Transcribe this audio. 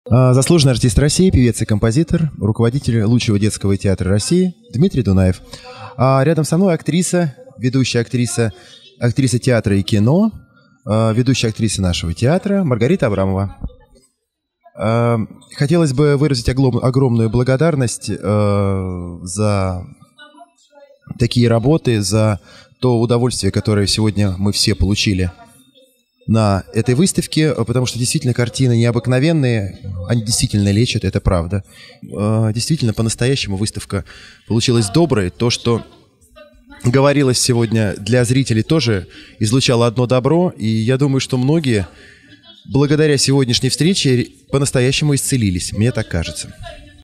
Заслуженный артист России, певец и композитор, руководитель лучшего детского театра России Дмитрий Дунаев. А рядом со мной актриса, ведущая актриса театра и кино, ведущая актриса нашего театра Маргарита Абрамова. Хотелось бы выразить огромную благодарность за такие работы, за то удовольствие, которое сегодня мы все получили на этой выставке, потому что действительно картины необыкновенные, они действительно лечат, это правда. Действительно, по-настоящему выставка получилась доброй. То, что говорилось сегодня для зрителей, тоже излучало одно добро, и я думаю, что многие благодаря сегодняшней встрече по-настоящему исцелились, мне так кажется.